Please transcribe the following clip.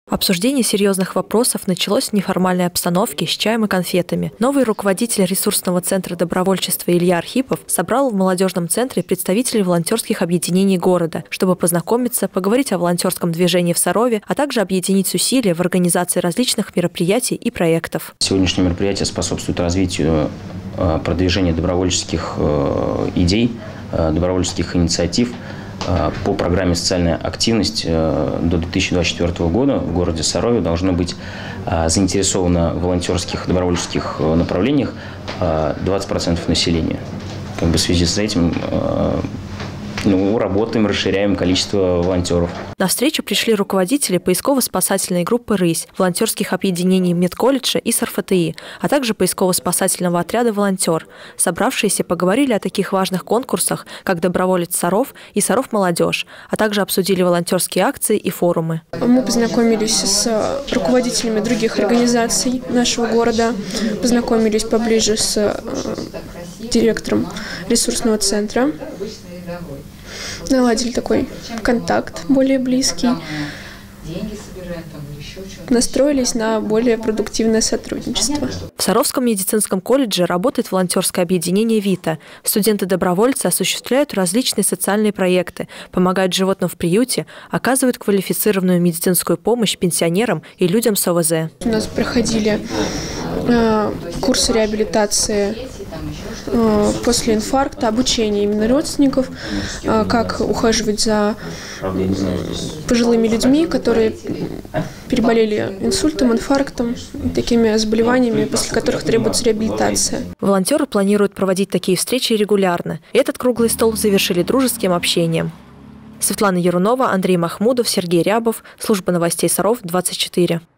Обсуждение серьезных вопросов началось в неформальной обстановке с чаем и конфетами. Новый руководитель ресурсного центра добровольчества Илья Архипов собрал в молодежном центре представителей волонтерских объединений города, чтобы познакомиться, поговорить о волонтерском движении в Сарове, а также объединить усилия в организации различных мероприятий и проектов. Сегодняшнее мероприятие способствует развитию продвижения добровольческих идей, добровольческих инициатив по программе «Социальная активность» до 2024 года в городе Сарове должно быть заинтересовано в волонтерских добровольческих направлениях 20% населения. В связи с этим работаем, расширяем количество волонтеров. На встречу пришли руководители поисково-спасательной группы «Рысь», волонтерских объединений медколледжа и СРФТИ, а также поисково-спасательного отряда «Волонтер». Собравшиеся поговорили о таких важных конкурсах, как «Доброволец Саров» и «Саров молодежь», а также обсудили волонтерские акции и форумы. Мы познакомились с руководителями других организаций нашего города, познакомились поближе с директором ресурсного центра. Наладили такой контакт более близкий, настроились на более продуктивное сотрудничество. В Саровском медицинском колледже работает волонтерское объединение «Вита». Студенты-добровольцы осуществляют различные социальные проекты, помогают животным в приюте, оказывают квалифицированную медицинскую помощь пенсионерам и людям с ОВЗ. У нас проходили курсы реабилитации после инфаркта, обучение именно родственников, как ухаживать за пожилыми людьми, которые переболели инсультом, инфарктом, такими заболеваниями, после которых требуется реабилитация. Волонтеры планируют проводить такие встречи регулярно. Этот круглый стол завершили дружеским общением. Светлана Ярунова, Андрей Махмудов, Сергей Рябов. Служба новостей Саров, 24.